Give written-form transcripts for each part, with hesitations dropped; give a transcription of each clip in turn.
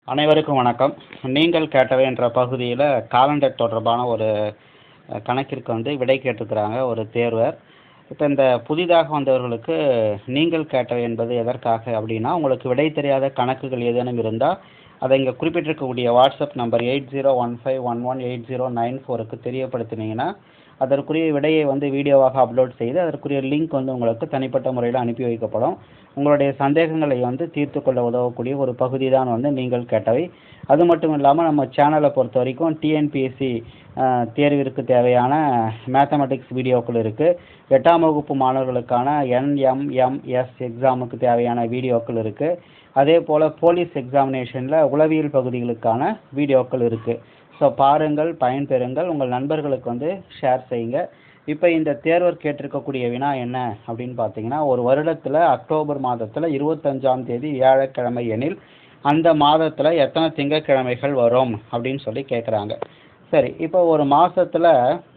அனைவருக்கும் வணக்கம். நீங்கள் கேட்டவை என்ற பகுதியில் காலண்டர் தொடர்பான ஒரு கணக்கிற்கு விடை கேட்டிருக்கிறாங்க ஒரு தேர்வர். இப்போ இந்த புதிதாக வந்தவர்களுக்கு நீங்கள் கேட்டவை என்பது எதற்காக அப்படின்னா, உங்களுக்கு விடை தெரியாத கணக்குகள் ஏதேனும் இருந்தால் அதை இங்கே குறிப்பிட்டிருக்கக்கூடிய வாட்ஸ்அப் நம்பர் 8015118094க்கு தெரியப்படுத்தினீங்கன்னா அதற்குரிய விடையை வீடியோவாக அப்லோட் செய்து அதற்குரிய லிங்க் உங்களுக்கு தனிப்பட்ட முறையில் அனுப்பி வைக்கப்படும். உங்களுடைய சந்தேகங்களை தீர்த்து கொள்ள உதவக்கூடிய ஒரு பகுதி தான் நீங்கள் கேட்டவை. அது மட்டும் இல்லாமல் நம்ம சேனலை பொறுத்த வரைக்கும் டிஎன்பிஎஸ்சி தேர்விற்கு தேவையான மேத்தமெட்டிக்ஸ் வீடியோக்கள் இருக்குது. 8ஆம் வகுப்பு மாணவர்களுக்கான என்எம்எம்எஸ் எக்ஸாமுக்கு தேவையான வீடியோக்கள் இருக்குது. அதே போல் போலீஸ் எக்ஸாமினேஷனில் உளவியல் பகுதிகளுக்கான வீடியோக்கள் இருக்குது. ஸோ பாருங்கள், பயன்பெறுங்கள், உங்கள் நண்பர்களுக்கு ஷேர் செய்யுங்க. இப்போ இந்த தேர்வர் கேட்டிருக்கக்கூடிய வினா என்ன அப்படின்னு பார்த்தீங்கன்னா, ஒரு வருடத்தில் அக்டோபர் மாதத்தில் 25ஆம் தேதி வியாழக்கிழமை எனில் அந்த மாதத்தில் எத்தனை திங்கட்கிழமைகள் வரும் அப்படின்னு சொல்லி கேட்குறாங்க. சரி, இப்போ ஒரு மாதத்தில்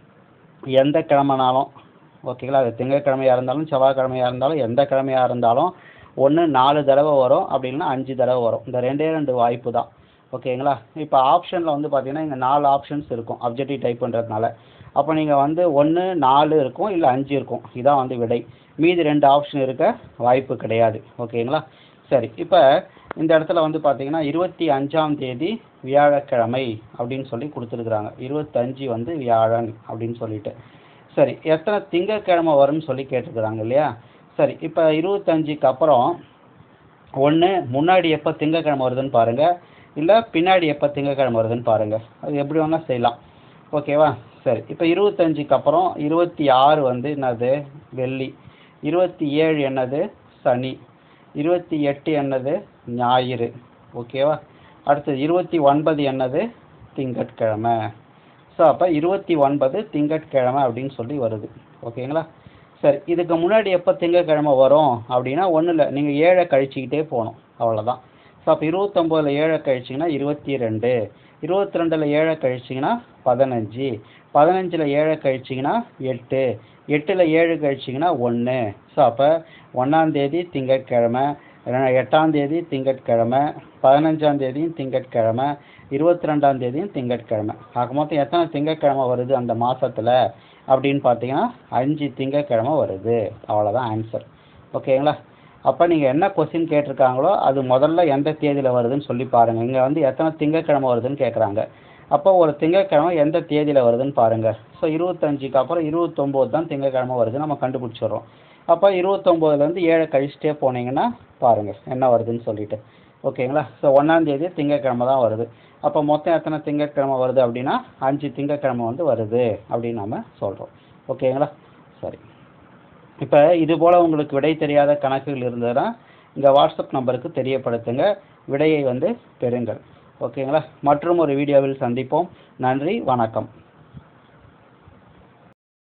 எந்த கிழமைனாலும் ஓகேங்களா, அது திங்கட்கிழமையாக இருந்தாலும் செவ்வாய்க்கிழமையாக இருந்தாலும் எந்த கிழமையாக இருந்தாலும் ஒன்று 4 தடவை வரும், அப்படி இல்லைன்னா 5 தடவை வரும். இந்த 2 வாய்ப்பு தான். ஓகேங்களா. இப்போ ஆப்ஷனில் பார்த்தீங்கன்னா இங்கே 4 ஆப்ஷன்ஸ் இருக்கும் அப்ஜெக்டிவ் டைப்புன்றதுனால. அப்போ நீங்கள் 1 4 இருக்கும், இல்லை 5 இருக்கும். இதான் விடை. மீதி 2 ஆப்ஷன் இருக்க வாய்ப்பு கிடையாது. ஓகேங்களா. சரி, இப்போ இந்த இடத்துல பார்த்தீங்கன்னா 25ஆம் தேதி வியாழக்கிழமை அப்படின்னு சொல்லி கொடுத்துருக்குறாங்க. 25 வியாழன் அப்படின்னு சொல்லிட்டு. சரி, எத்தனை திங்கட்கிழமை வரும்னு சொல்லி கேட்டுருக்குறாங்க இல்லையா. சரி, இப்போ 25க்கு அப்புறம் ஒன்று முன்னாடி எப்போ திங்கட்கிழமை வருதுன்னு பாருங்கள், இல்லை பின்னாடி எப்போ திங்கட்கிழமை வருதுன்னு பாருங்கள். அது எப்படி வேணால் செய்யலாம். ஓகேவா. சரி, இப்போ 25க்கு அப்புறம் 26 என்னது வெள்ளி, 27 என்னது சனி, 28 என்னது ஞாயிறு. ஓகேவா. அடுத்தது 29 என்னது திங்கட்கிழமை. ஸோ அப்போ 29 திங்கட்கிழமை அப்படின்னு சொல்லி வருது. ஓகேங்களா. சரி, இதுக்கு முன்னாடி எப்போ திங்கட்கிழமை வரும் அப்படின்னா ஒன்றும் இல்லை, நீங்கள் 7 கழிச்சிக்கிட்டே போகணும், அவ்வளோதான். ஸோ அப்போ 29ல் 7 கழிச்சிங்கன்னா 22, 22ல் 7 கழிச்சிங்கன்னா 15, 15ல் 7 கழிச்சிங்கன்னா 8, 8ல் 7 கழிச்சிங்கன்னா 1. ஸோ அப்போ 1ஆம் தேதி திங்கட்கிழமை, 8ஆம் தேதி திங்கட்கிழமை, 15ஆம் தேதியும் திங்கட்கிழமை, 22ஆம் தேதியும் திங்கட்கிழமை. ஆக மொத்தம் எத்தனை திங்கட்கிழமை வருது அந்த மாதத்தில் அப்படின்னு பார்த்தீங்கன்னா 5 திங்கட்கிழமை வருது. அவ்வளோதான் ஆன்சர். ஓகேங்களா. அப்போ நீங்கள் என்ன கொஸ்டின் கேட்டிருக்காங்களோ அது முதல்ல எந்த தேதியில் வருதுன்னு சொல்லி பாருங்கள். இங்கே எத்தனை திங்கட்கிழமை வருதுன்னு கேட்குறாங்க. அப்போ ஒரு திங்கட்கிழமை எந்த தேதியில் வருதுன்னு பாருங்கள். ஸோ 25க்கு அப்புறம் 29 தான் திங்கட்கிழமை வருது, நம்ம கண்டுபிடிச்சிடுறோம். அப்போ 29லேருந்து 7 கழிச்சிட்டே போனீங்கன்னா பாருங்கள் என்ன வருதுன்னு சொல்லிட்டு. ஓகேங்களா. ஸோ 1ஆம் தேதி திங்கட்கிழமை தான் வருது. அப்போ மொத்தம் எத்தனை திங்கட்கிழமை வருது அப்படின்னா 5 திங்கட்கிழமை வருது அப்படின்னு நம்ம சொல்கிறோம். ஓகேங்களா. சரி, இப்போ இது போல் உங்களுக்கு விடை தெரியாத கணக்குகள் இருந்ததுன்னா இந்த வாட்ஸ்அப் நம்பருக்கு தெரியப்படுத்துங்க, விடையை பெறுங்கள். ஓகேங்களா. மற்றும் ஒரு வீடியோவில் சந்திப்போம். நன்றி, வணக்கம்.